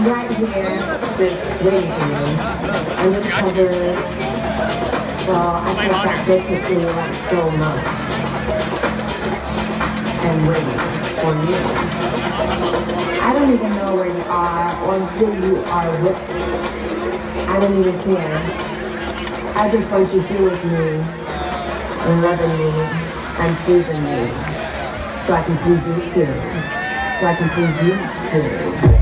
right here, just waiting for me. And this covers, well, I think that this is really like so much. And waiting for you. I don't even know where you are or who you are with me. I don't even care. I just want you here with me, and loving me, and pleasing me, so I can please you too. So I can please you too.